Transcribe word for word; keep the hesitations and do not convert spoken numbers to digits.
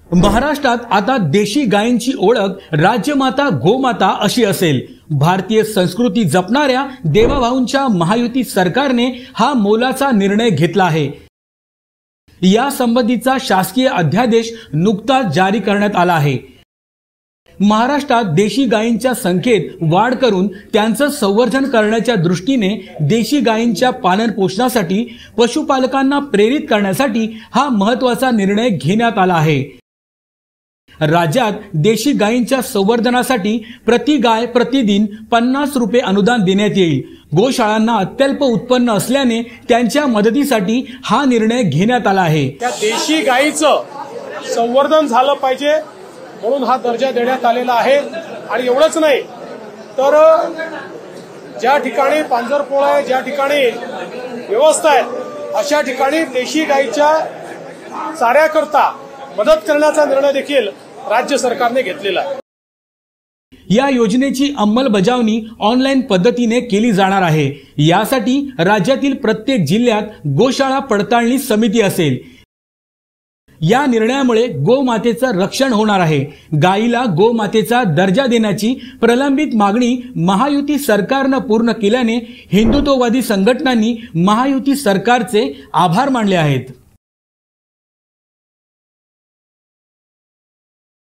महाराष्ट्रात आता देशी गायींची ओळख राज्यमाता गोमाता अशी असेल। भारतीय संस्कृती जपणाऱ्या देवाभाऊंच्या महायुती सरकारने हा मोलाचा निर्णय घेतला आहे। या संबंधीचा शासकीय अध्यादेश नुकताच जारी करण्यात आला आहे। महाराष्ट्रात देशी गायींच्या संख्येत वाढ करून त्यांचं संवर्धन करण्याच्या दृष्टीने देशी गायींच्या पालन पोषणासाठी पशुपालकांना प्रेरित करण्यासाठी हा महत्त्वाचा निर्णय घेण्यात आला आहे। राज्यात देशी गायींच्या संवर्धनासाठी प्रति गाय प्रतिदिन पन्नास रुपये अनुदान देण्यात येईल। गोशाळांना अत्यल्प उत्पन्न असल्याने त्यांच्या मदतीसाठी हा निर्णय घेण्यात आला आहे। त्या देशी गायीचं संवर्धन झालं पाहिजे म्हणून हा दर्जा देण्यात आलेला आहे। आणि एवढंच नाही तर ज्या ठिकाणी पांजरपोळ आहे, ज्या ठिकाणी व्यवस्था आहे, अशा ठिकाणी देशी गायीच्या चाऱ्याकरता मदत करण्याचा निर्णय देखील राज्य सरकारने घेतलेला आहे। या योजनेची अंमलबजावणी ऑनलाईन पद्धतीने केली जाणार आहे। यासाठी राज्यातील प्रत्येक जिल्ह्यात गोशाळा पडताळणी समिती असेल। या निर्णयामुळे गोमातेचं रक्षण होणार आहे। गायीला गोमातेचा दर्जा देण्याची प्रलंबित मागणी महायुती सरकारने पूर्ण केल्याने हिंदुत्ववादी संघटनांनी महायुती सरकारचे आभार मानले आहेत।